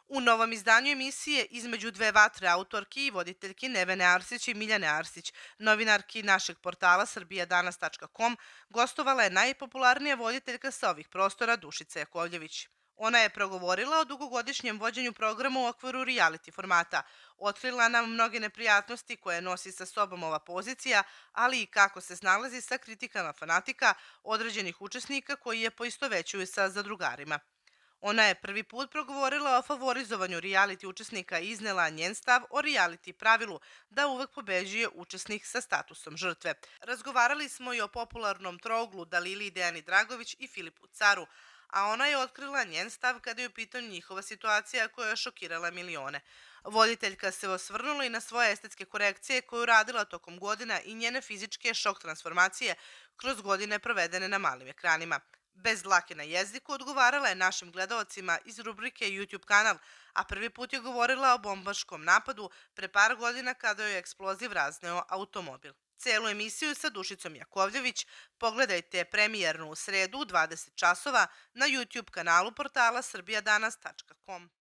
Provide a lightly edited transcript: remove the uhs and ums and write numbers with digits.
U novom izdanju emisije Između dve vatre autorki i voditeljki Nevene Arsić i Miljane Arsić, novinarki našeg portala srbijadanas.com, gostovala je najpopularnija voditeljka sa ovih prostora Dušica Jakovljević. Ona je progovorila o dugogodišnjem vođenju programa u okviru reality formata, otkrila nam mnoge neprijatnosti koje nosi sa sobom ova pozicija, ali i kako se snalazi sa kritikama fanatika određenih učesnika koji je poistovećuju sa zadrugarima. Ona je prvi put progovorila o favorizovanju reality učesnika i iznela njen stav o reality pravilu da uvek pobeđuje učesnik sa statusom žrtve. Razgovarali smo i o popularnom trouglu Dalili, Dejani Dragović i Filipu Caru, a ona je otkrila njen stav kada je u pitanju njihova situacija koja je šokirala milione. Voditeljka se osvrnula i na svoje estetske korekcije koje je uradila tokom godina i njene fizičke šok transformacije kroz godine provedene na malim ekranima. Bez dlake na jeziku odgovarala je našim gledaocima iz rubrike YouTube kanal, a prvi put je govorila o bombaškom napadu pre par godina kada joj je eksploziv razneo automobil. Celu emisiju sa Dušicom Jakovljević pogledajte premijernu u sredu u 20 časova na YouTube kanalu portala srbijadanas.com.